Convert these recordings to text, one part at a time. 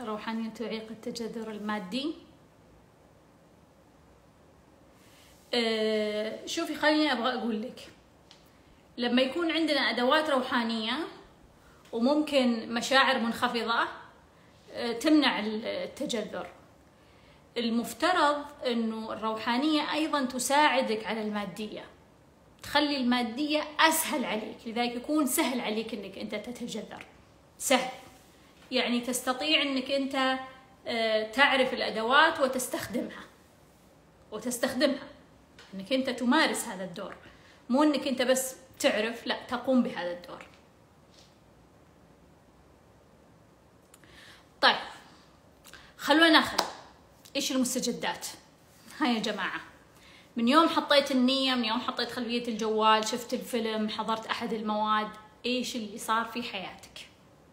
الروحانية تعيق التجذر المادي. شوفي، خليني أبغى أقول لك، لما يكون عندنا أدوات روحانية وممكن مشاعر منخفضة تمنع التجذر، المفترض أنه الروحانية أيضا تساعدك على المادية، تخلي المادية أسهل عليك، لذلك يكون سهل عليك أنك أنت تتجذر. سهل يعني تستطيع أنك أنت تعرف الأدوات وتستخدمها أنك أنت تمارس هذا الدور، مو أنك أنت بس تعرف، لا، تقوم بهذا الدور. طيب، خلونا ناخذ إيش المستجدات. هاي يا جماعة، من يوم حطيت النية، من يوم حطيت خلفية الجوال، شفت الفيلم، حضرت أحد المواد، إيش اللي صار في حياتك؟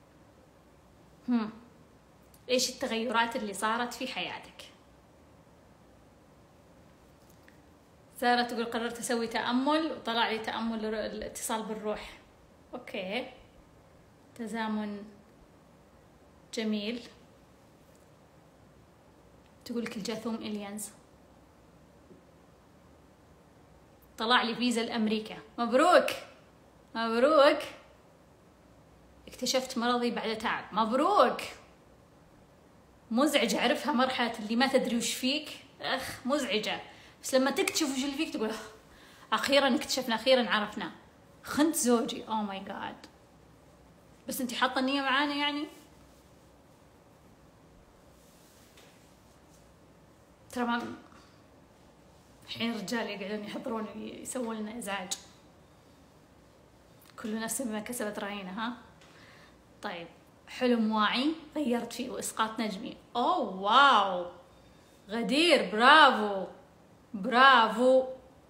إيش التغيرات اللي صارت في حياتك؟ سارة تقول قررت أسوي تأمل وطلع لي تأمل الاتصال بالروح. أوكي، تزامن جميل. تقولك الجاثوم إليانز. طلع لي فيزا لأمريكا، مبروك مبروك. اكتشفت مرضي بعد تعب، مبروك. مزعج أعرفها مرحلة اللي ما تدري وش فيك، مزعجة، بس لما تكتشف وش اللي فيك تقول أخيرا اكتشفنا، أخيرا عرفنا. خنت زوجي، أوه ماي جاد. بس انتي حاطة النية معانا يعني. ترى ما الحين الرجال يقعدون يحضرون يسوون لنا إزعاج. كل نفس بما كسبت رهينة، ها؟ طيب، حلم واعي غيرت فيه وإسقاط نجمي. أوه واو، غدير، برافو برافو.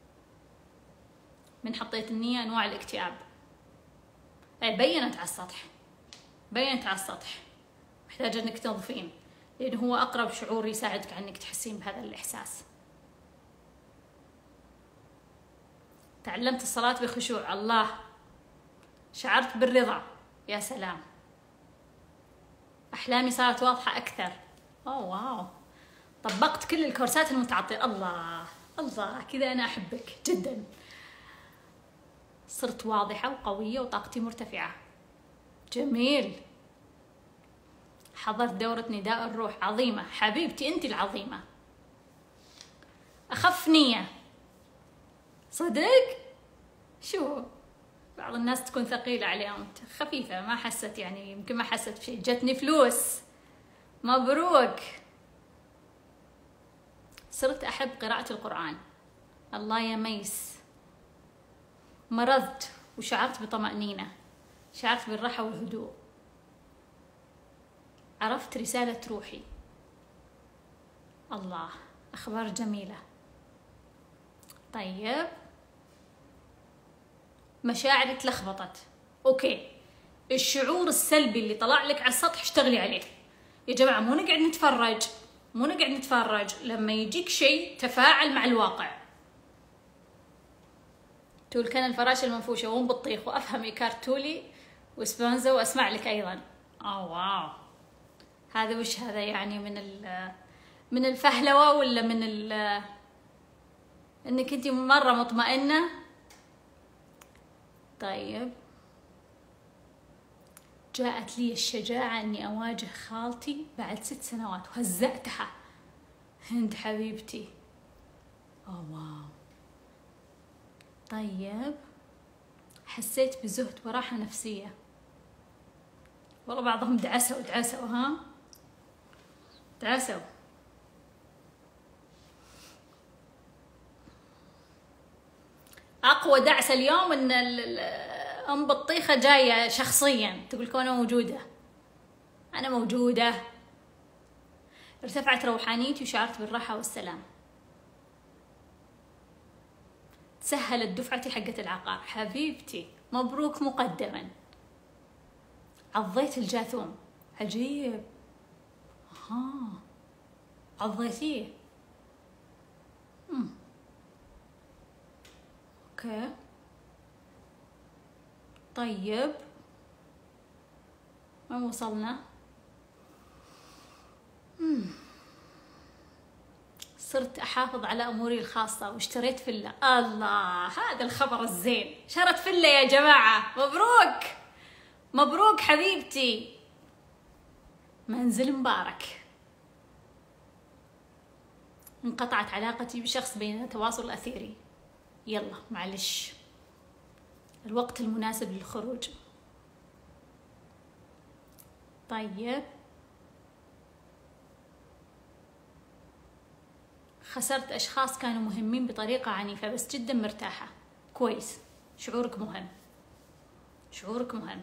من حطيت النية أنواع الاكتئاب، بينت على السطح، بينت على السطح، محتاجة أنك تنظفين، لأنه هو أقرب شعور يساعدك على أنك تحسين بهذا الإحساس. تعلمت الصلاة بخشوع، الله. شعرت بالرضا، يا سلام. أحلامي صارت واضحة أكثر، أوه واو. طبقت كل الكورسات المتعطلة، الله الله، كذا أنا أحبك جدا. صرت واضحة وقوية وطاقتي مرتفعة، جميل. حضرت دورة نداء الروح، عظيمة حبيبتي، أنت العظيمة. أخف نية، صدق؟ شو بعض الناس تكون ثقيلة عليهم، خفيفة، ما حست يعني، يمكن ما حست بشيء. جتني فلوس، مبروك. صرت أحب قراءة القرآن، الله يا ميس. مرضت وشعرت بطمأنينة، شعرت بالراحة والهدوء. عرفت رسالة روحي، الله، أخبار جميلة. طيب، مشاعري تلخبطت، أوكي. الشعور السلبي اللي طلع لك على السطح اشتغلي عليه يا جماعة. مو نقعد نتفرج، مو نقعد نتفرج، لما يجيك شيء تفاعل مع الواقع. تقول كان الفراشة المنفوشة وهم بالطيخ، وأفهم إيكارت تولي وسبونزا، وأسمع لك أيضا. واو، هذا وش هذا يعني؟ من الفهلوة ولا من انك انتي مرة مطمئنة؟ طيب، جاءت لي الشجاعة اني اواجه خالتي بعد 6 سنوات وهزأتها. هند حبيبتي، واو. طيب، حسيت بزهد وراحة نفسية. والله بعضهم دعسوا ها، دعسوا. اقوى دعسه اليوم ان ام بطيخه جايه شخصيا تقول لك انا موجوده، انا موجوده. ارتفعت روحانيتي وشعرت بالراحه والسلام. تسهلت دفعتي حقة العقار، حبيبتي مبروك مقدما. عضيت الجاثوم، عجيب. عضيتيه. اوكي. طيب، وين وصلنا؟ صرت أحافظ على أموري الخاصة واشتريت فيلا. الله، هذا الخبر الزين، شرت فيلا يا جماعة، مبروك مبروك حبيبتي، منزل مبارك. انقطعت علاقتي بشخص بين التواصل الأثيري. يلا معلش، الوقت المناسب للخروج. طيب، خسرت أشخاص كانوا مهمين بطريقة عنيفة بس جدا مرتاحة. كويس، شعورك مهم، شعورك مهم.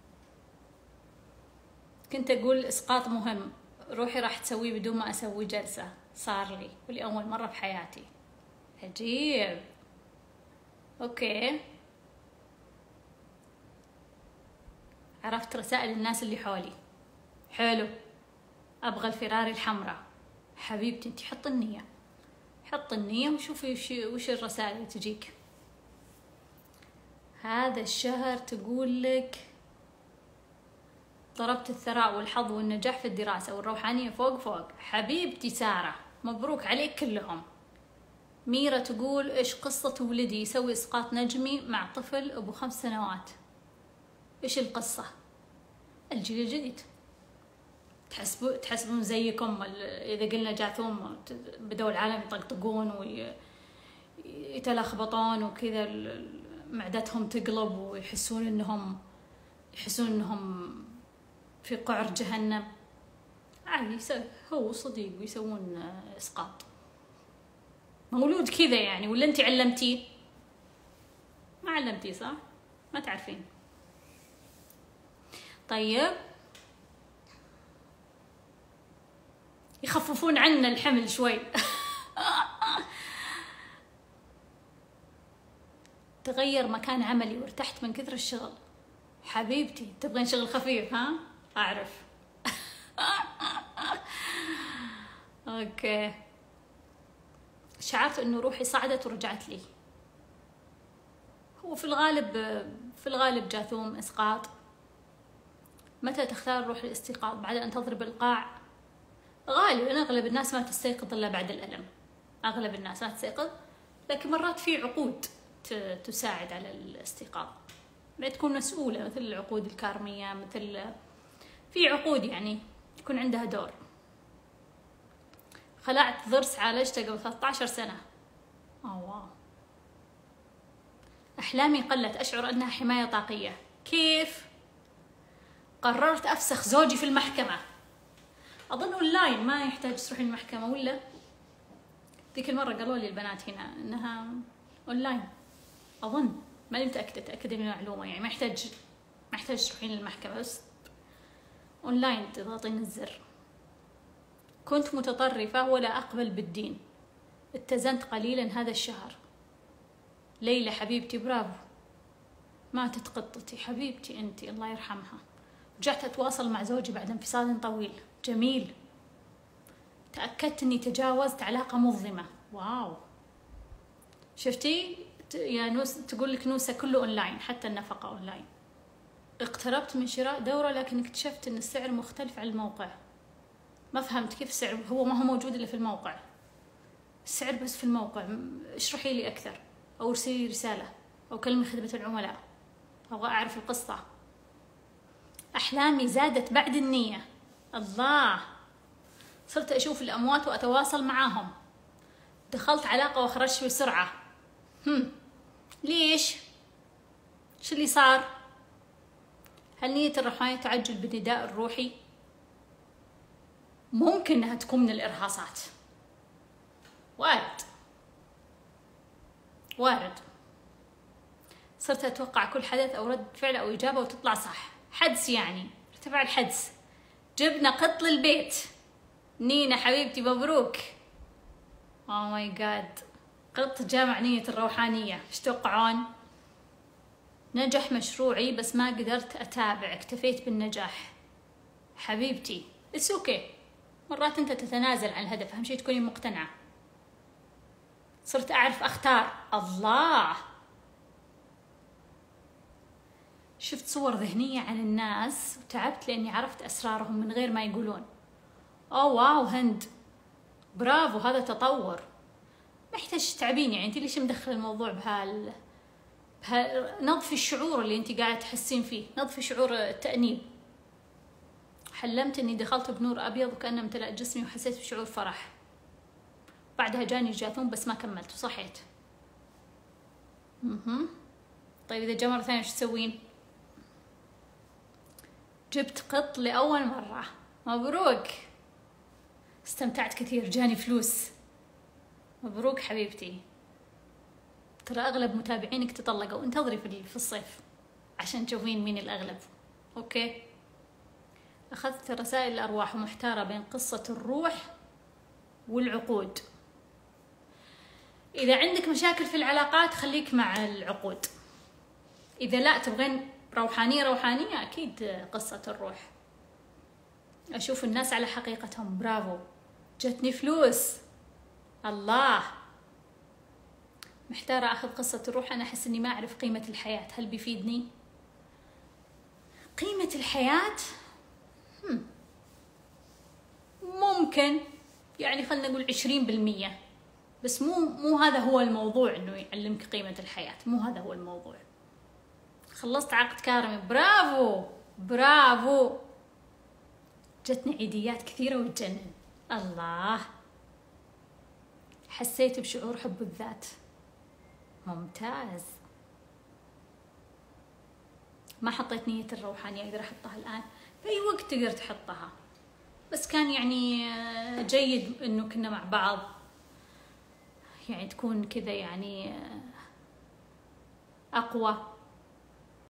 كنت أقول إسقاط مهم، روحي راح تسويه بدون ما أسوي جلسة، صار لي ولأول مرة في حياتي. عجيب. أوكي، عرفت رسائل الناس اللي حولي. حلو، أبغى الفراري الحمراء. حبيبتي انتي حط النية، حط النية وشوفي وش الرسائل اللي تجيك. هذا الشهر تقول لك ضربت الثراء والحظ والنجاح في الدراسة والروحانية فوق فوق. حبيبتي سارة، مبروك عليك كلهم. ميرا تقول إيش قصة ولدي يسوي إسقاط نجمي مع طفل أبو 5 سنوات. إيش القصة؟ الجيل الجديد، تحسبون زيكم إذا قلنا جاثوم بدوا العالم يطقطقون ويتلخبطون وكذا، معدتهم تقلب ويحسون إنهم في قعر جهنم. عادي، هو صديق ويسوون إسقاط. مولود كذا يعني، ولا أنتي علمتيه؟ ما علمتيه صح؟ ما تعرفين. طيب، يخففون عنا الحمل شوي. تغير مكان عملي وارتحت من كثر الشغل. حبيبتي تبغين شغل خفيف ها؟ أعرف. أوكي، شعرت إنه روحي صعدت ورجعت لي. هو في الغالب جاثوم إسقاط. متى تختار روح الاستيقاظ؟ بعد أن تضرب القاع. غالبا أغلب الناس ما تستيقظ إلا بعد الألم. أغلب الناس ما تستيقظ، لكن مرات في عقود تساعد على الاستيقاظ. تكون مسؤولة، مثل العقود الكارمية، مثل في عقود يعني يكون عندها دور. خلعت ضرس عالجته قبل 13 سنة. واو. أحلامي قلت، أشعر أنها حماية طاقية. كيف؟ قررت أفسخ زوجي في المحكمة. أظن أونلاين، ما يحتاج تروحين المحكمة، ولا؟ ذيك المرة قالوا لي البنات هنا إنها أونلاين. أظن، ماني متأكدة، تأكدي من المعلومة يعني، ما يحتاج تروحين للمحكمة، بس أونلاين تضغطين الزر. كنت متطرفة ولا أقبل بالدين، اتزنت قليلا هذا الشهر. ليلى حبيبتي برافو، ماتت قطتي حبيبتي انتي الله يرحمها. رجعت أتواصل مع زوجي بعد انفصال طويل. جميل. تأكدت أني تجاوزت علاقة مظلمة. واو، شفتي يا نوس؟ تقول لك نوسة كله أونلاين، حتى النفقة أونلاين. اقتربت من شراء دورة لكن اكتشفت أن السعر مختلف عن الموقع. ما فهمت كيف السعر؟ هو ما هو موجود إلا في الموقع. السعر بس في الموقع. اشرحي لي أكثر، أو ارسلي لي رسالة، أو كلمي خدمة العملاء، أبغى أعرف القصة. أحلامي زادت بعد النية. الله، صرت أشوف الأموات وأتواصل معاهم. دخلت علاقة وخرجت بسرعة. ليش؟ شو اللي صار؟ هل نية الروحانية تعجل بالنداء الروحي؟ ممكن أنها تكون من الإرهاصات. وارد. صرت أتوقع كل حدث أو رد فعل أو إجابة وتطلع صح. حدس يعني، ارتفع الحدس. جبنا قط للبيت. نينا حبيبتي مبروك. أوه ماي جاد، قط جامع نية الروحانية. ايش تتوقعون؟ نجح مشروعي بس ما قدرت أتابع، اكتفيت بالنجاح. حبيبتي اتس اوكي، مرات انت تتنازل عن الهدف، اهم شيء تكوني مقتنعة. صرت أعرف أختار. الله، شفت صور ذهنية عن الناس وتعبت لأني عرفت أسرارهم من غير ما يقولون. أوه واو هند، برافو، هذا تطور. ما يحتاج تتعبين، يعني انت ليش مدخل الموضوع نظفي الشعور اللي انت قاعده تحسين فيه، نظفي شعور التأنيب. حلمت اني دخلت بنور ابيض وكأنه امتلأ جسمي وحسيت بشعور فرح. بعدها جاني جاثوم بس ما كملت وصحيت. طيب اذا جاء مرة ثانية وش تسوين؟ جبت قط لأول مرة. مبروك، استمتعت كثير، جاني فلوس. مبروك حبيبتي. ترى أغلب متابعينك تطلقوا، انتظري في الصيف عشان تشوفين مين الأغلب. أوكي. أخذت رسائل الأرواح ومحتارة بين قصة الروح والعقود. إذا عندك مشاكل في العلاقات خليك مع العقود. إذا لا تبغين روحانية أكيد قصة الروح. أشوف الناس على حقيقتهم. برافو، جتني فلوس. الله. محتارة أخذ قصة الروح. أنا أحس إني ما أعرف قيمة الحياة، هل بيفيدني؟ قيمة الحياة ممكن يعني خلنا نقول 20%، بس مو هذا هو الموضوع إنه يعلمك قيمة الحياة، مو هذا هو الموضوع. خلصت عقد كارمي. برافو. جتني عيديات كثيرة وتجنن. الله. حسيت بشعور حب الذات. ممتاز. ما حطيت نية الروحانية، أقدر أحطها الآن في أي وقت تقدر تحطها، بس كان يعني جيد إنه كنا مع بعض، يعني تكون كذا يعني أقوى